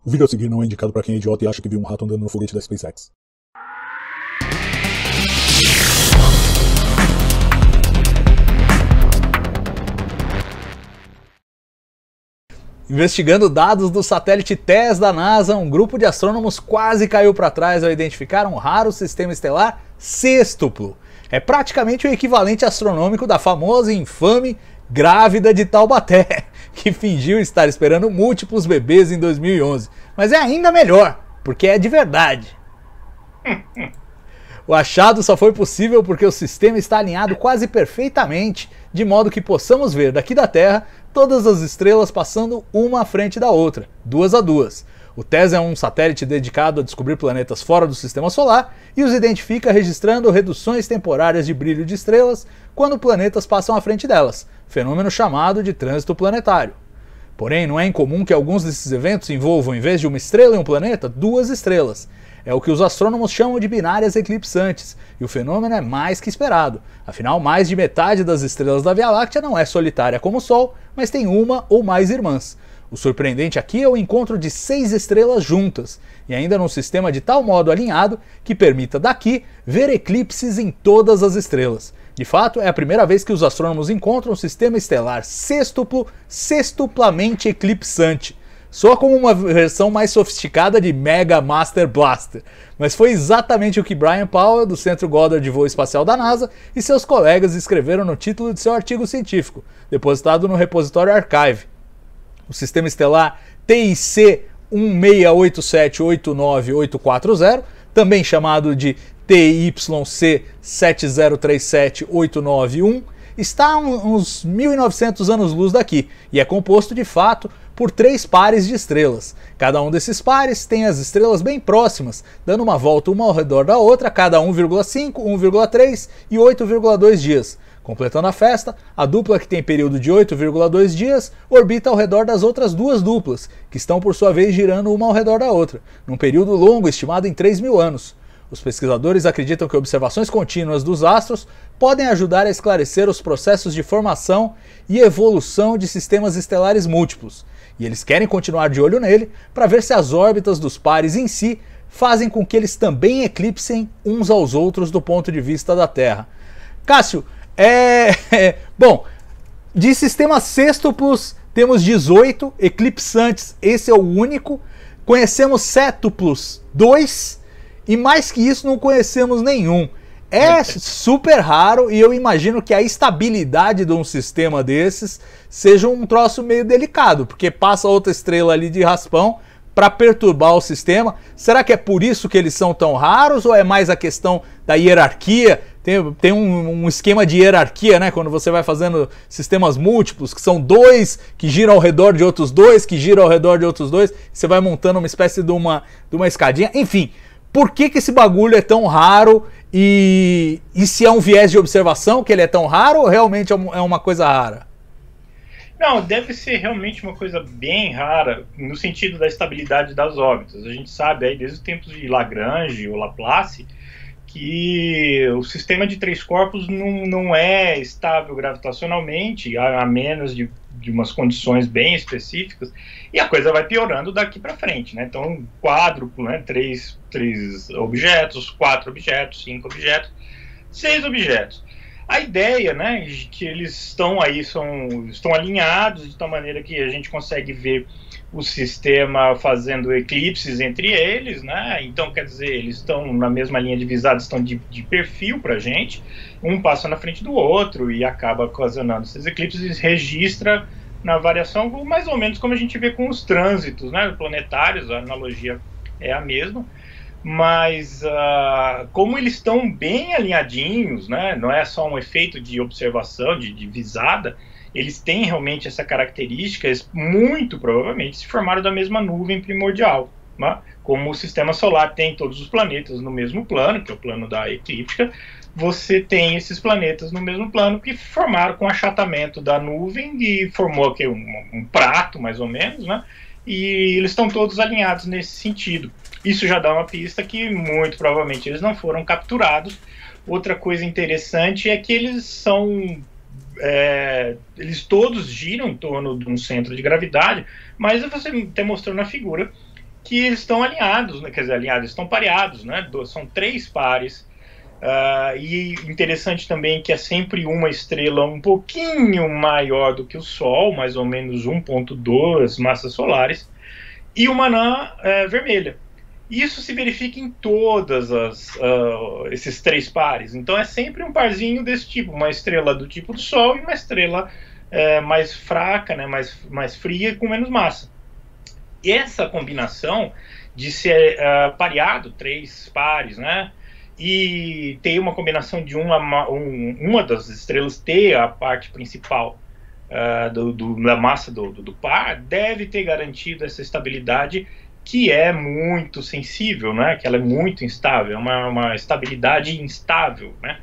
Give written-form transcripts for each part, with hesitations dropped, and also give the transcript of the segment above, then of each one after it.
O vídeo a seguir não é indicado para quem é idiota e acha que viu um rato andando no foguete da SpaceX. Investigando dados do satélite TESS da NASA, um grupo de astrônomos quase caiu para trás ao identificar um raro sistema estelar sêstuplo. É praticamente o equivalente astronômico da famosa e infame grávida de Taubaté, que fingiu estar esperando múltiplos bebês em 2011. Mas é ainda melhor, porque é de verdade. O achado só foi possível porque o sistema está alinhado quase perfeitamente, de modo que possamos ver daqui da Terra todas as estrelas passando uma à frente da outra, duas a duas. O TESS é um satélite dedicado a descobrir planetas fora do sistema solar e os identifica registrando reduções temporárias de brilho de estrelas quando planetas passam à frente delas, fenômeno chamado de trânsito planetário. Porém, não é incomum que alguns desses eventos envolvam, em vez de uma estrela e um planeta, duas estrelas. É o que os astrônomos chamam de binárias eclipsantes, e o fenômeno é mais que esperado. Afinal, mais de metade das estrelas da Via Láctea não é solitária como o Sol, mas tem uma ou mais irmãs. O surpreendente aqui é o encontro de 6 estrelas juntas, e ainda num sistema de tal modo alinhado que permita daqui ver eclipses em todas as estrelas. De fato, é a primeira vez que os astrônomos encontram um sistema estelar sêstuplo, sextuplamente eclipsante. Soa como uma versão mais sofisticada de Mega Master Blaster, mas foi exatamente o que Brian Powell, do Centro Goddard de Voo Espacial da NASA, e seus colegas escreveram no título de seu artigo científico, depositado no repositório Archive. O sistema estelar TIC 168789840, também chamado de TYC 7037891, está a uns 1900 anos-luz daqui, e é composto de fato por 3 pares de estrelas. Cada um desses pares tem as estrelas bem próximas, dando uma volta uma ao redor da outra a cada 1,5, 1,3 e 8,2 dias. Completando a festa, a dupla que tem período de 8,2 dias orbita ao redor das outras duas duplas, que estão por sua vez girando uma ao redor da outra, num período longo estimado em 3.000 anos. Os pesquisadores acreditam que observações contínuas dos astros podem ajudar a esclarecer os processos de formação e evolução de sistemas estelares múltiplos, e eles querem continuar de olho nele para ver se as órbitas dos pares em si fazem com que eles também eclipsem uns aos outros do ponto de vista da Terra. Cássio, bom, de sistemas sêstuplos temos 18 eclipsantes, esse é o único. Conhecemos sétuplos 2 e mais que isso não conhecemos nenhum. É super raro e eu imagino que a estabilidade de um sistema desses seja um troço meio delicado, porque passa outra estrela ali de raspão para perturbar o sistema. Será que é por isso que eles são tão raros ou é mais a questão da hierarquia? Tem um esquema de hierarquia, né? Quando você vai fazendo sistemas múltiplos, que são 2 que giram ao redor de outros 2, que giram ao redor de outros 2, você vai montando uma espécie de uma escadinha. Enfim, por que esse bagulho é tão raro e se é um viés de observação que ele é tão raro ou realmente é uma coisa rara? Não, deve ser realmente uma coisa bem rara no sentido da estabilidade das órbitas. A gente sabe aí desde os tempos de Lagrange ou Laplace que o sistema de 3 corpos não é estável gravitacionalmente, a menos de umas condições bem específicas, e a coisa vai piorando daqui para frente, né? Então, quádruplo, né? 3 objetos, 4 objetos, 5 objetos, 6 objetos. A ideia, né, de que eles estão aí, estão alinhados de tal maneira que a gente consegue ver o sistema fazendo eclipses entre eles, né? Então, quer dizer, eles estão na mesma linha divisada, estão de perfil para a gente, um passa na frente do outro e acaba ocasionando esses eclipses e registra na variação mais ou menos como a gente vê com os trânsitos, né, planetários. A analogia é a mesma, mas como eles estão bem alinhadinhos, né, não é só um efeito de observação, de visada, eles têm realmente essa característica, eles muito provavelmente se formaram da mesma nuvem primordial, né? Como o sistema solar tem todos os planetas no mesmo plano, que é o plano da eclíptica, você tem esses planetas no mesmo plano que formaram com achatamento da nuvem e formou aqui um prato, mais ou menos, né? E eles estão todos alinhados nesse sentido. Isso já dá uma pista que muito provavelmente eles não foram capturados. Outra coisa interessante é que eles todos giram em torno de um centro de gravidade, mas você até mostrou na figura que eles estão alinhados, né? Quer dizer, alinhados, estão pareados, né? São 3 pares. E interessante também que é sempre uma estrela um pouquinho maior do que o Sol, mais ou menos 1,2 massas solares, e uma anã vermelha. Isso se verifica em todas esses 3 pares. Então é sempre um parzinho desse tipo, uma estrela do tipo do Sol e uma estrela mais fraca, né, mais fria, com menos massa. E essa combinação de ser pareado, 3 pares, né, e ter uma combinação de uma das estrelas ter a parte principal da massa do par, deve ter garantido essa estabilidade, que é muito sensível, né? Que ela é muito instável, é uma estabilidade instável, né?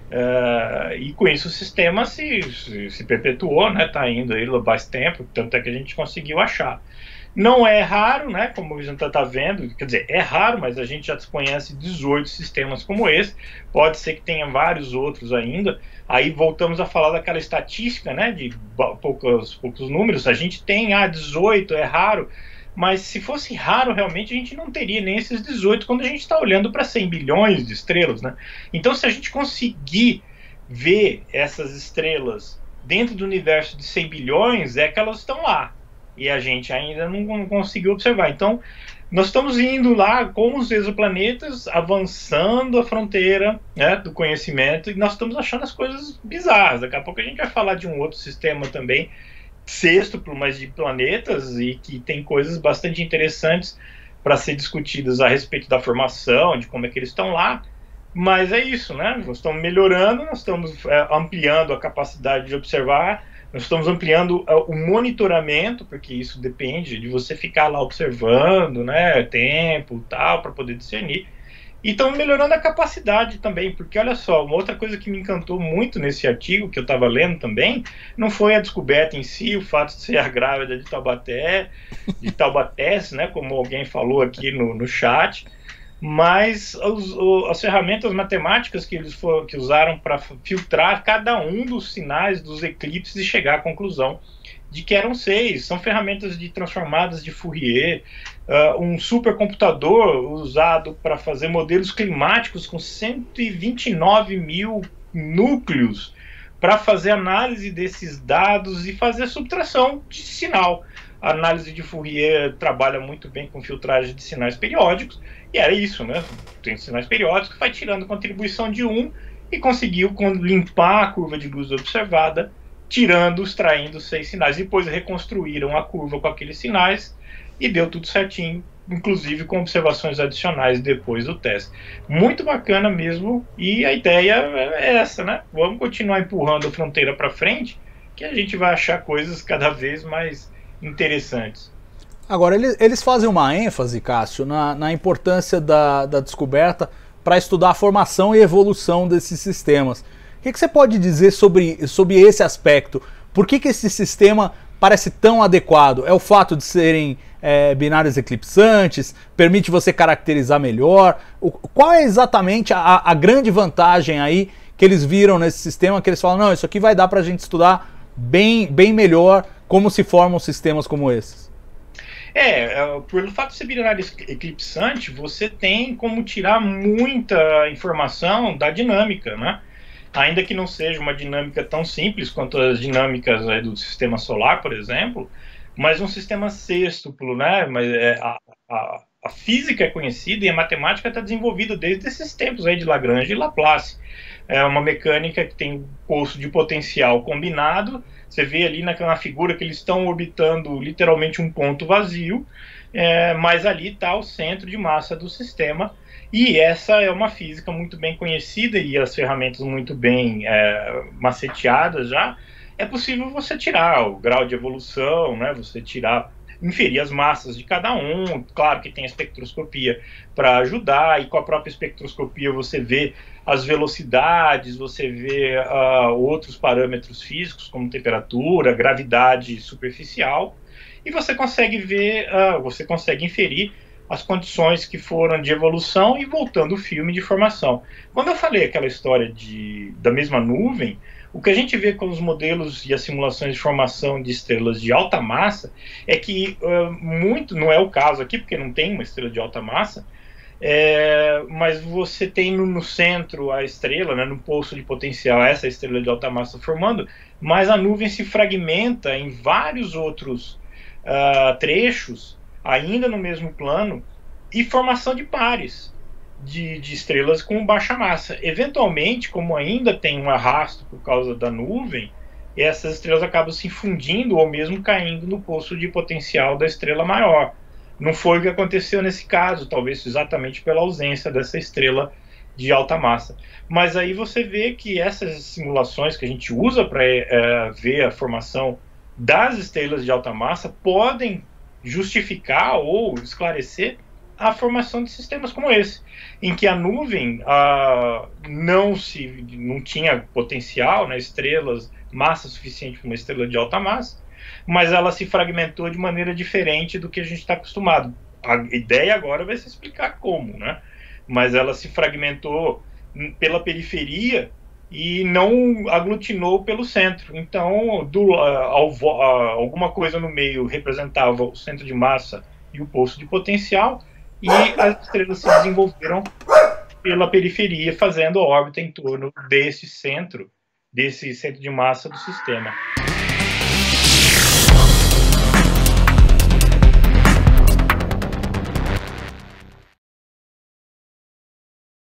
E com isso o sistema se perpetuou, né? Está indo aí há bastante tempo, tanto é que a gente conseguiu achar. Não é raro, né? Como a gente está vendo, quer dizer, é raro, mas a gente já conhece 18 sistemas como esse. Pode ser que tenha vários outros ainda. Aí voltamos a falar daquela estatística, né? De poucos números. A gente tem 18, é raro. Mas se fosse raro, realmente, a gente não teria nem esses 18 quando a gente está olhando para 100 bilhões de estrelas, né? Então, se a gente conseguir ver essas estrelas dentro do universo de 100 bilhões, é que elas estão lá. E a gente ainda não conseguiu observar. Então, nós estamos indo lá com os exoplanetas, avançando a fronteira, né, do conhecimento, e nós estamos achando as coisas bizarras. Daqui a pouco a gente vai falar de um outro sistema também, sextuplo, mas de planetas, e que tem coisas bastante interessantes para ser discutidas a respeito da formação, de como é que eles estão lá. Mas é isso, né? Nós estamos melhorando, nós estamos ampliando a capacidade de observar, nós estamos ampliando o monitoramento, porque isso depende de você ficar lá observando, né, tempo e tal, para poder discernir. E estamos melhorando a capacidade também, porque olha só, uma outra coisa que me encantou muito nesse artigo, que eu estava lendo também, não foi a descoberta em si, o fato de ser a grávida de Taubaté, né, como alguém falou aqui no chat, mas as ferramentas matemáticas que eles que usaram para filtrar cada um dos sinais dos eclipses e chegar à conclusão de que eram 6. São ferramentas transformadas de Fourier, um supercomputador usado para fazer modelos climáticos com 129 mil núcleos para fazer análise desses dados e fazer subtração de sinal. A análise de Fourier trabalha muito bem com filtragem de sinais periódicos, e era isso, né? Tem sinais periódicos, vai tirando contribuição de e conseguiu limpar a curva de luz observada, extraindo 6 sinais. Depois reconstruíram a curva com aqueles sinais e deu tudo certinho, inclusive com observações adicionais depois do teste. Muito bacana mesmo, e a ideia é essa, né? Vamos continuar empurrando a fronteira para frente, que a gente vai achar coisas cada vez mais interessantes. Agora, eles fazem uma ênfase, Cássio, na importância da descoberta para estudar a formação e evolução desses sistemas. O que você pode dizer sobre esse aspecto? Por que esse sistema parece tão adequado? É o fato de serem binários eclipsantes? Permite você caracterizar melhor? Qual é exatamente a grande vantagem aí que eles viram nesse sistema, que eles falam, não, isso aqui vai dar para a gente estudar bem melhor como se formam sistemas como esses? Pelo fato de ser binário eclipsante, você tem como tirar muita informação da dinâmica, né? Ainda que não seja uma dinâmica tão simples quanto as dinâmicas do sistema solar, por exemplo, mas um sistema sextuplo, né? Mas a física é conhecida e a matemática está desenvolvida desde esses tempos aí de Lagrange e Laplace. É uma mecânica que tem poço de potencial combinado. Você vê ali na figura que eles estão orbitando literalmente um ponto vazio, mas ali está o centro de massa do sistema. E essa é uma física muito bem conhecida e as ferramentas muito bem maceteadas já. É possível você tirar o grau de evolução, né? Você inferir as massas de cada um. Claro que tem a espectroscopia para ajudar, e com a própria espectroscopia você vê as velocidades, você vê outros parâmetros físicos, como temperatura, gravidade superficial, e você consegue ver, você consegue inferir as condições que foram de evolução e voltando o filme de formação. Quando eu falei aquela história da mesma nuvem, O que a gente vê com os modelos e as simulações de formação de estrelas de alta massa é que muito, não é o caso aqui, porque não tem uma estrela de alta massa, mas você tem no centro a estrela, né, no poço de potencial, essa estrela de alta massa formando, mas a nuvem se fragmenta em vários outros trechos, ainda no mesmo plano, e formação de pares de estrelas com baixa massa. Eventualmente, como ainda tem um arrasto por causa da nuvem, essas estrelas acabam se fundindo ou mesmo caindo no poço de potencial da estrela maior. Não foi o que aconteceu nesse caso, talvez exatamente pela ausência dessa estrela de alta massa. Mas aí você vê que essas simulações que a gente usa para ver a formação das estrelas de alta massa podem justificar ou esclarecer a formação de sistemas como esse, em que a nuvem não tinha potencial, né, estrelas, massa suficiente para uma estrela de alta massa, mas ela se fragmentou de maneira diferente do que a gente está acostumado. A ideia agora vai ser explicar como, né? Mas ela se fragmentou pela periferia e não aglutinou pelo centro. Então, alguma coisa no meio representava o centro de massa e o poço de potencial, e as estrelas se desenvolveram pela periferia, fazendo órbita em torno desse centro de massa do sistema.